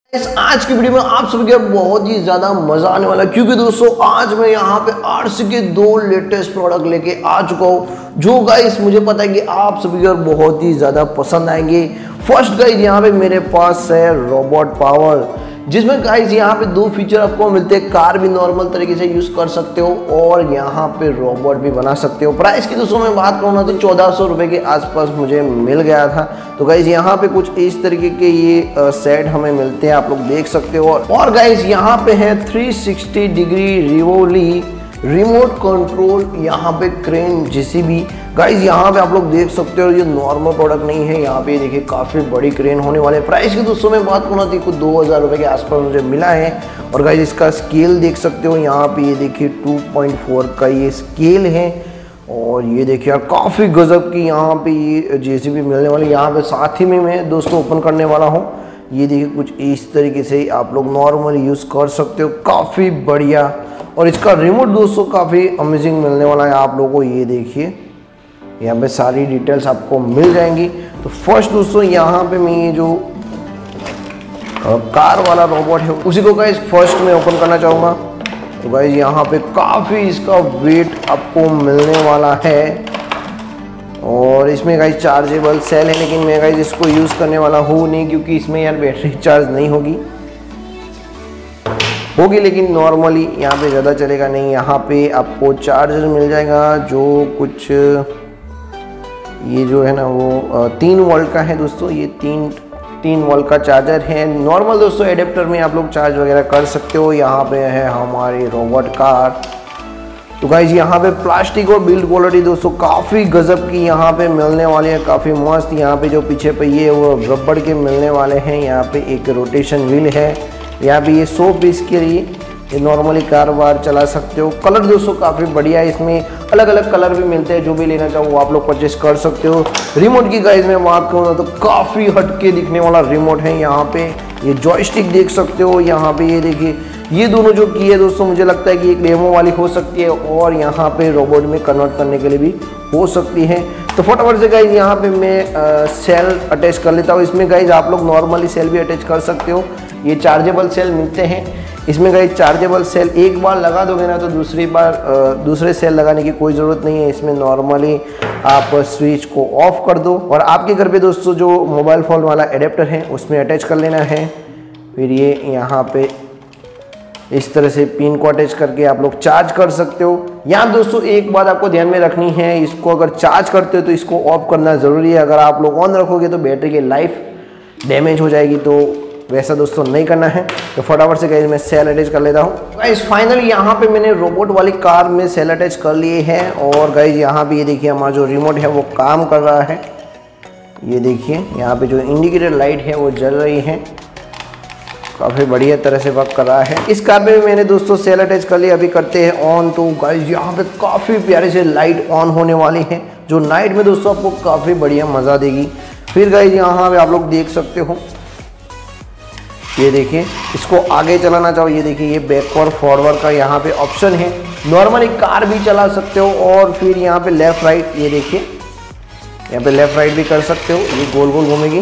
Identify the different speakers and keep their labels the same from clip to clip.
Speaker 1: आज की वीडियो में आप सभी का बहुत ही ज्यादा मजा आने वाला है क्योंकि दोस्तों आज मैं यहाँ पे आरसी के दो लेटेस्ट प्रोडक्ट लेके आ चुका हूँ जो गाइस मुझे पता है कि आप सभी को बहुत ही ज्यादा पसंद आएंगे। फर्स्ट गाइस यहाँ पे मेरे पास है रोबोट पावर, जिसमें गाइस यहाँ पे दो फीचर आपको मिलते हैं। कार भी नॉर्मल तरीके से यूज कर सकते हो और यहाँ पे रोबोट भी बना सकते हो। प्राइस की दोस्तों मैं बात करूँ ना तो 1400 रुपये के आसपास मुझे मिल गया था। तो गाइस यहाँ पे कुछ इस तरीके के ये सेट हमें मिलते हैं, आप लोग देख सकते हो। और गाइस यहाँ पे है 360 डिग्री रिवोली रिमोट कंट्रोल यहाँ पे क्रेन जेसीबी। गाइस यहाँ पे आप लोग देख सकते हो ये नॉर्मल प्रोडक्ट नहीं है, यहाँ पे देखिए काफ़ी बड़ी क्रेन होने वाले। प्राइस की दोस्तों मैं बात करूँ तो कुछ 2000 रुपये के आसपास मुझे मिला है। और गाइस इसका स्केल देख सकते हो, यहाँ पे ये देखिए 2.4 का ये स्केल है। और ये देखिए यार काफ़ी गजब की यहाँ पे ये जेसीबी मिलने वाली। यहाँ पे साथ ही में मैं दोस्तों ओपन करने वाला हूँ। ये देखिए कुछ इस तरीके से आप लोग नॉर्मल यूज़ कर सकते हो, काफ़ी बढ़िया। और इसका रिमोट दोस्तों काफ़ी अमेजिंग मिलने वाला है आप लोगों को। ये देखिए यहाँ पे सारी डिटेल्स आपको मिल जाएंगी। तो फर्स्ट दोस्तों यहाँ पे मैं ये जो कार वाला रोबोट है उसी को गाइस फर्स्ट में ओपन करना चाहूँगा। तो गाइस यहाँ पे काफ़ी इसका वेट आपको मिलने वाला है। और इसमें गाइस चार्जेबल सेल है, लेकिन मैं गाइस इसको यूज़ करने वाला हूँ नहीं क्योंकि इसमें यार बैटरी चार्ज नहीं होगी, लेकिन नॉर्मली यहाँ पे ज़्यादा चलेगा नहीं। यहाँ पे आपको चार्जर मिल जाएगा जो कुछ ये जो है ना वो 3 वोल्ट का है दोस्तों। ये 3 वोल्ट का चार्जर है। नॉर्मल दोस्तों एडेप्टर में आप लोग चार्ज वगैरह कर सकते हो। यहाँ पे है हमारी रोबोट कार। तो गाइज यहाँ पे प्लास्टिक और बिल्ड क्वालिटी दोस्तों काफ़ी गजब की यहाँ पे मिलने वाली है, काफ़ी मस्त। यहाँ पे जो पीछे पे ये वो रबड़ के मिलने वाले हैं। यहाँ पे एक रोटेशन व्हील है। यहाँ पे ये 100 पीस के लिए ये नॉर्मली कार बार चला सकते हो। कलर दोस्तों काफ़ी बढ़िया है, इसमें अलग अलग कलर भी मिलते हैं। जो भी लेना चाहो वो आप लोग परचेस कर सकते हो। रिमोट की गाइज मैं बात करूँ तो काफ़ी हटके दिखने वाला रिमोट है। यहाँ पे ये जॉयस्टिक देख सकते हो। यहाँ पे ये देखिए ये दोनों जो की है दोस्तों मुझे लगता है कि एक डेमो वाली हो सकती है और यहाँ पे रोबोट में कन्वर्ट करने के लिए भी हो सकती है। तो फटाफट से गाइज यहाँ पे मैं सेल अटैच कर लेता हूँ। इसमें गाइज आप लोग नॉर्मली सेल भी अटैच कर सकते हो। ये चार्जेबल सेल मिलते हैं इसमें गाइज। चार्जेबल सेल एक बार लगा दोगे ना तो दूसरी बार दूसरे सेल लगाने की कोई ज़रूरत नहीं है। इसमें नॉर्मली आप स्विच को ऑफ कर दो और आपके घर पे दोस्तों जो मोबाइल फ़ोन वाला एडेप्टर है उसमें अटैच कर लेना है। फिर ये यहाँ पे इस तरह से पिन को अटैच करके आप लोग चार्ज कर सकते हो। यहाँ दोस्तों एक बात आपको ध्यान में रखनी है, इसको अगर चार्ज करते हो तो इसको ऑफ करना ज़रूरी है। अगर आप लोग ऑन रखोगे तो बैटरी की लाइफ डैमेज हो जाएगी, तो वैसा दोस्तों नहीं करना है। तो फटाफट से गाइस मैं सेल अटैच कर लेता हूँ। गाइस फाइनली यहाँ पे मैंने रोबोट वाली कार में सेल अटैच कर लिए हैं। और गाइस यहाँ पे ये देखिए हमारा जो रिमोट है वो काम कर रहा है। ये देखिए यहाँ पे जो इंडिकेटर लाइट है वो जल रही है, काफ़ी बढ़िया तरह से वर्क कर रहा है। इस कार में मैंने दोस्तों सेल अटैच कर लिया, अभी करते हैं ऑन। तो गाइस यहाँ पे काफ़ी प्यारे से लाइट ऑन होने वाली है जो नाइट में दोस्तों आपको काफ़ी बढ़िया मज़ा देगी। फिर गाइस यहाँ पे आप लोग देख सकते हो, ये देखिए इसको आगे चलाना चाहो, ये देखिए ये बैकवर्ड फॉरवर्ड का यहाँ पे ऑप्शन है। नॉर्मली कार भी चला सकते हो और फिर यहाँ पे लेफ़्ट राइट, ये देखिए यहाँ पे लेफ़्ट राइट भी कर सकते हो। ये गोल गोल घूमेगी।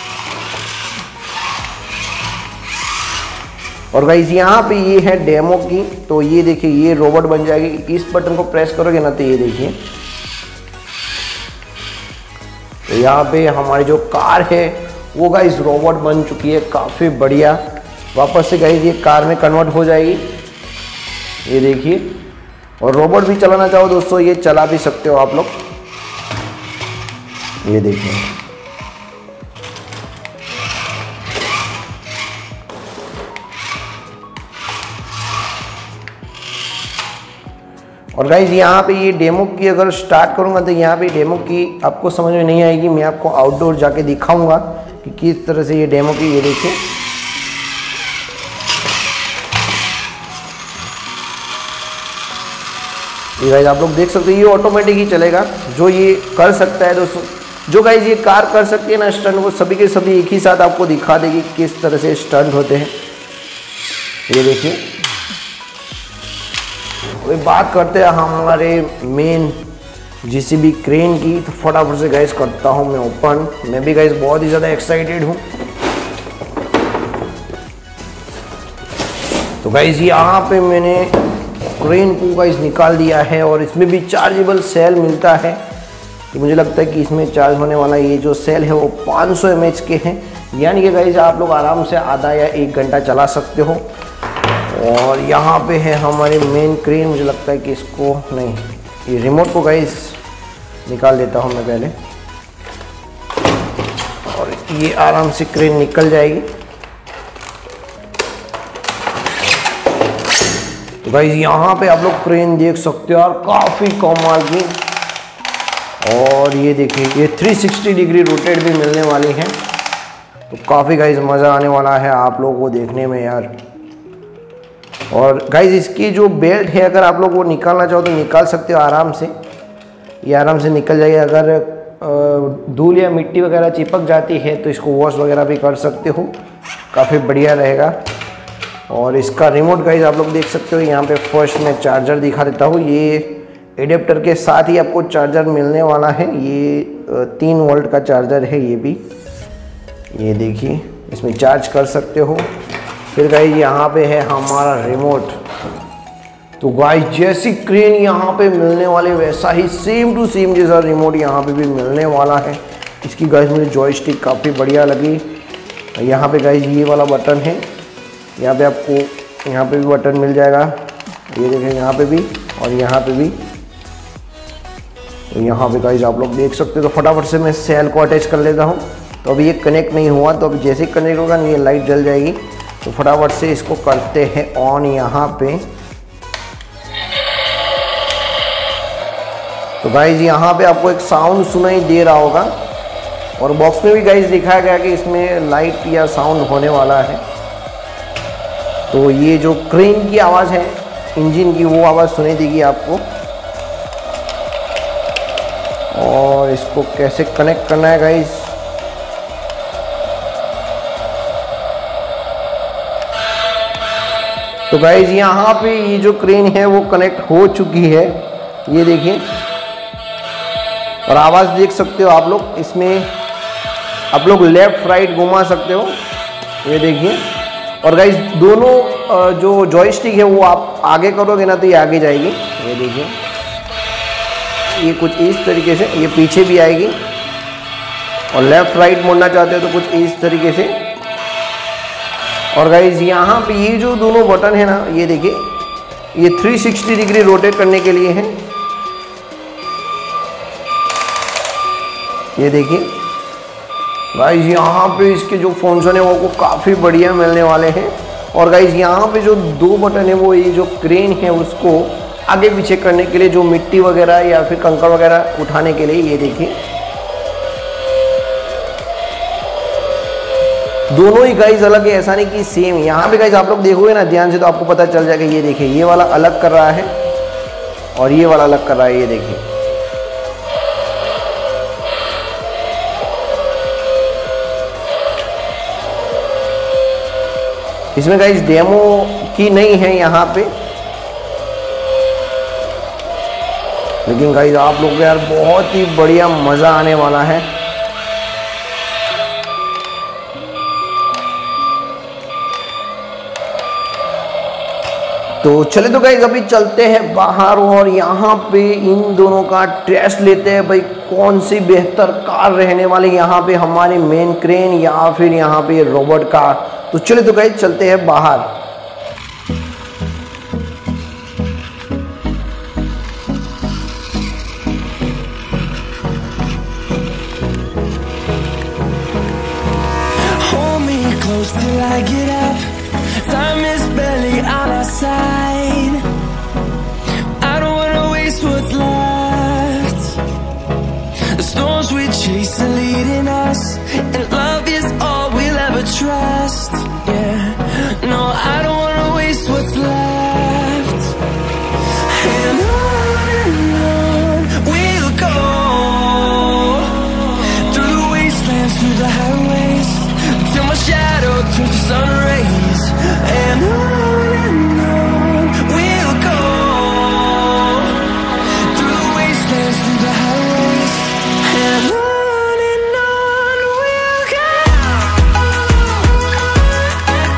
Speaker 1: और गाइस यहाँ पे ये है डेमो की, तो ये देखिए ये रोबोट बन जाएगी। इस बटन को प्रेस करोगे ना तो ये देखिए तो यहाँ पे हमारी जो कार है वो गाइस रोबोट बन चुकी है, काफ़ी बढ़िया। वापस से गाइस ये कार में कन्वर्ट हो जाएगी, ये देखिए। और रोबोट भी चलाना चाहो दोस्तों ये चला भी सकते हो आप लोग, ये देखिए। और गाइज यहाँ पे ये डेमो की अगर स्टार्ट करूँगा तो यहाँ पे डेमो की आपको समझ में नहीं आएगी। मैं आपको आउटडोर जाके दिखाऊंगा कि किस तरह से ये डेमो की, ये देखिए ये गाइज आप लोग देख सकते हो ये ऑटोमेटिक ही चलेगा। जो ये कर सकता है दोस्तों, जो गाइज ये कार कर सकती है ना स्टंट, वो सभी के सभी एक ही साथ आपको दिखा देगी किस तरह से स्टंट होते हैं। ये देखिए बात करते हैं हमारे मेन जेसीबी क्रेन की। तो फटाफट से गाइस करता हूँ मैं ओपन। मैं भी गाइस बहुत ही ज़्यादा एक्साइटेड हूँ। तो गाइज यहाँ पे मैंने क्रेन को गाइज निकाल दिया है और इसमें भी चार्जेबल सेल मिलता है। तो मुझे लगता है कि इसमें चार्ज होने वाला ये जो सेल है वो 500 mAh के हैं, यानी कि गाइज आप लोग आराम से आधा या 1 घंटा चला सकते हो। और यहाँ पे है हमारे मेन क्रेन। मुझे लगता है कि इसको नहीं, ये रिमोट को गाइज निकाल देता हूँ मैं पहले, और ये आराम से क्रेन निकल जाएगी। तो गाइज यहाँ पे आप लोग क्रेन देख सकते हो और काफ़ी कमाल की, और ये देखिए ये 360 डिग्री रोटेट भी मिलने वाली है। तो काफ़ी गाइज मज़ा आने वाला है आप लोगों को देखने में यार। और गाइज इसकी जो बेल्ट है अगर आप लोग वो निकालना चाहो तो निकाल सकते हो आराम से, ये आराम से निकल जाएगी। अगर धूल या मिट्टी वगैरह चिपक जाती है तो इसको वॉश वगैरह भी कर सकते हो, काफ़ी बढ़िया रहेगा। और इसका रिमोट गाइज आप लोग देख सकते हो। यहाँ पे फर्स्ट में चार्जर दिखा देता हूँ, ये एडेप्टर के साथ ही आपको चार्जर मिलने वाला है। ये 3 वोल्ट का चार्जर है, ये भी ये देखिए इसमें चार्ज कर सकते हो। फिर गाइज यहाँ पे है हमारा रिमोट। तो गाइज जैसी क्रेन यहाँ पे मिलने वाले वैसा ही सेम टू सेम जैसा रिमोट यहाँ पे भी मिलने वाला है। इसकी गाइज मुझे जॉयस्टिक काफ़ी बढ़िया लगी। यहाँ पे गाइज ये वाला बटन है, यहाँ पे आपको यहाँ पे भी बटन मिल जाएगा, ये देखें यहाँ पे भी और यहाँ पे भी। तो यहाँ पे गाइज आप लोग देख सकते हो। तो फटाफट से मैं सेल को अटैच कर लेता हूँ। तो अभी ये कनेक्ट नहीं हुआ, तो अभी जैसे ही कनेक्ट होगा ये लाइट जल जाएगी। तो फटाफट से इसको करते हैं ऑन यहाँ पे। तो गाइज यहाँ पे आपको एक साउंड सुनाई दे रहा होगा, और बॉक्स में भी गाइज दिखाया गया कि इसमें लाइट या साउंड होने वाला है। तो ये जो क्रेन की आवाज़ है इंजन की, वो आवाज़ सुनाई देगी आपको। और इसको कैसे कनेक्ट करना है गाइज, तो गाइज यहाँ पे ये जो क्रेन है वो कनेक्ट हो चुकी है, ये देखिए। और आवाज़ देख सकते हो आप लोग, इसमें आप लोग लेफ्ट राइट घुमा सकते हो, ये देखिए। और गाइज दोनों जो जॉयस्टिक है वो आप आगे करोगे ना तो ये आगे जाएगी, ये देखिए। ये कुछ इस तरीके से, ये पीछे भी आएगी। और लेफ्ट राइट मोड़ना चाहते हो तो कुछ इस तरीके से। और गाइज यहाँ पे ये जो दोनों बटन है ना, ये देखिए, ये 360 डिग्री रोटेट करने के लिए है, ये देखिए। गाइज यहाँ पे इसके जो फंक्शन है वो काफ़ी बढ़िया मिलने वाले हैं। और गाइज यहाँ पे जो 2 बटन है वो ये जो क्रेन है उसको आगे पीछे करने के लिए, जो मिट्टी वगैरह या फिर कंकड़ वगैरह उठाने के लिए, ये देखिए। दोनों ही गाइज अलग है, ऐसा नहीं कि सेम। यहाँ पे गाइज आप लोग देखोगे ना ध्यान से तो आपको पता चल जाएगा, ये देखिए ये वाला अलग कर रहा है और ये वाला अलग कर रहा है, ये देखिए। इसमें गाइज डेमो की नहीं है यहाँ पे, लेकिन गाइज आप लोग को यार बहुत ही बढ़िया मज़ा आने वाला है। तो चले तो गाइज अभी चलते हैं बाहर और यहाँ पे इन दोनों का टेस्ट लेते हैं भाई, कौन सी बेहतर कार रहने वाली, यहाँ पे हमारी मेन क्रेन या फिर यहाँ पे रोबोट कार। तो चले तो गाइज चलते हैं बाहर।
Speaker 2: Hold me close till I get up. Time is barely on our side. I don't wanna waste what's left. The storms we chase are leading us, and love is all we'll ever trust. Yeah, no, I don't wanna waste what's left. And on we'll go, through the wastelands, through the highways, till my shadow turns to sun rays. And on we'll go, through the wastelands, through the highways. And on we'll go.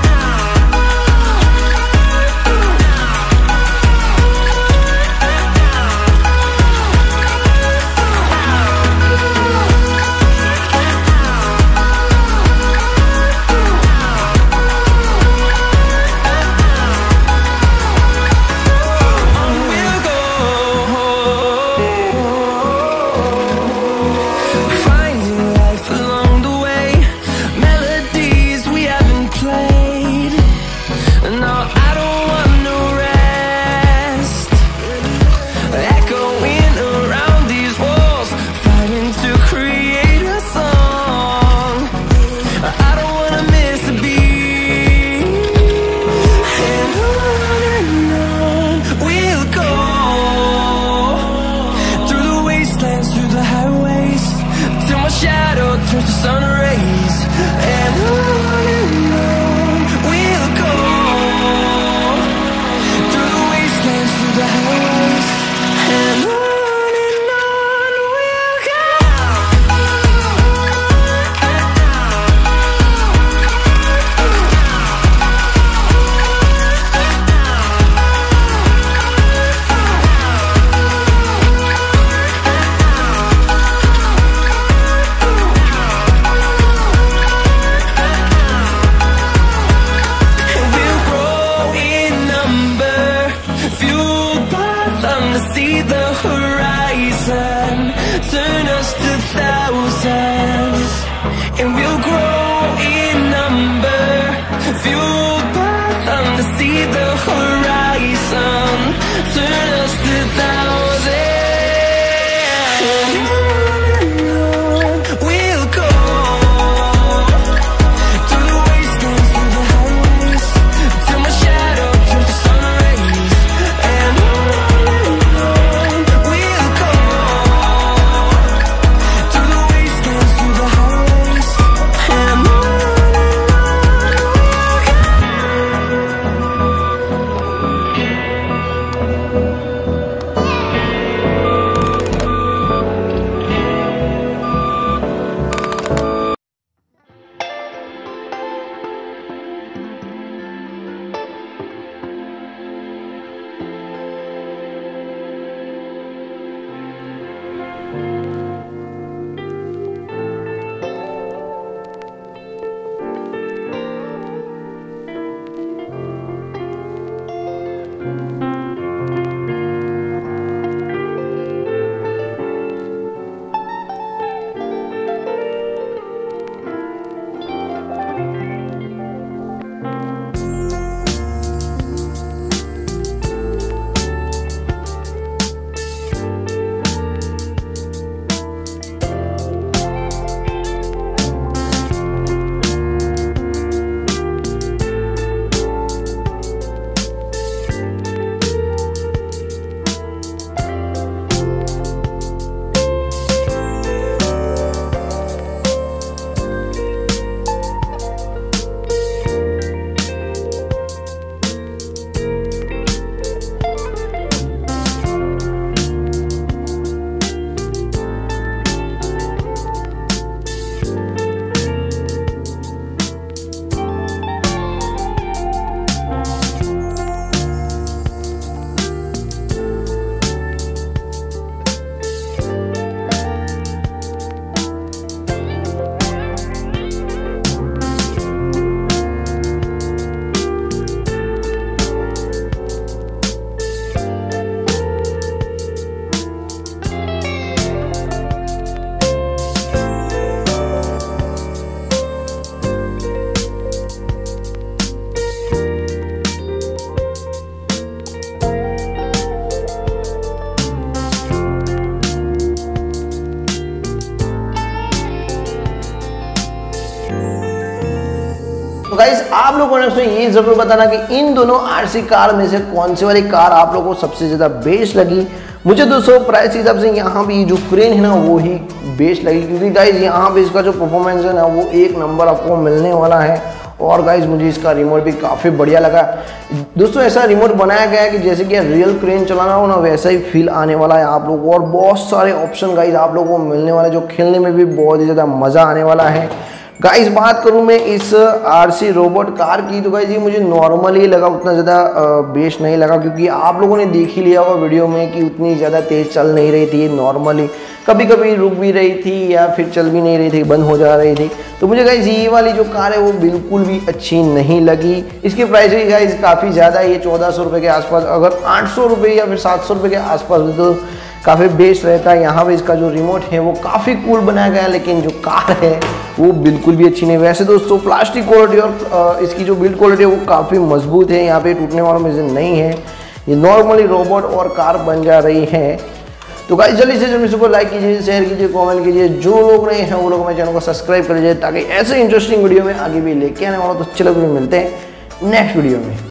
Speaker 1: Comments में ये जरूर बताना कि इन दोनों RC car में से कौन सी वाली कार आप लोगों को सबसे ज़्यादा बेस्ट लगी। मुझे दोस्तों प्राइस के हिसाब से यहाँ भी जो क्रेन है ना वो ही बेस्ट लगी, क्योंकि गाइज यहाँ पे इसका जो परफॉर्मेंस है ना वो एक नंबर आपको मिलने वाला है। और गाइज मुझे इसका रिमोट भी काफ़ी बढ़िया लगा दोस्तों। ऐसा रिमोट बनाया गया है कि जैसे कि रियल क्रेन चलाना हो ना वैसा ही फील आने वाला है आप लोगों को। और बहुत सारे ऑप्शन गाइज आप लोगों को मिलने वाले, जो खेलने में भी बहुत ही ज़्यादा मज़ा आने वाला है। गाइस बात करूं मैं इस आरसी रोबोट कार की, तो गाइस ये मुझे नॉर्मली लगा, उतना ज़्यादा बेस्ट नहीं लगा, क्योंकि आप लोगों ने देख ही लिया होगा वीडियो में कि उतनी ज़्यादा तेज़ चल नहीं रही थी। नॉर्मली कभी कभी रुक भी रही थी या फिर चल भी नहीं रही थी, बंद हो जा रही थी। तो मुझे गाइस ये वाली जो कार है वो बिल्कुल भी अच्छी नहीं लगी। इसकी प्राइस भी गाइस काफ़ी ज़्यादा है, ये 1400 रुपये के आसपास। अगर 800 रुपये या फिर 700 रुपये के आसपास तो काफ़ी बेस्ट रहता है। यहाँ पे इसका जो रिमोट है वो काफ़ी कूल बनाया गया है, लेकिन जो कार है वो बिल्कुल भी अच्छी नहीं। वैसे दोस्तों प्लास्टिक क्वालिटी और इसकी जो बिल्ड क्वालिटी है वो काफ़ी मजबूत है, यहाँ पे टूटने वालों में से नहीं है। ये नॉर्मली रोबोट और कार बन जा रही है। तो गाइस जल्दी से जल्दी इसको लाइक कीजिए, शेयर कीजिए, कमेंट कीजिए। जो लोग नए हैं वो लोग मेरे चैनल को सब्सक्राइब कर लीजिए, ताकि ऐसे इंटरेस्टिंग वीडियो में आगे भी लेके आने वाला। तो चलो मिलते हैं नेक्स्ट वीडियो में।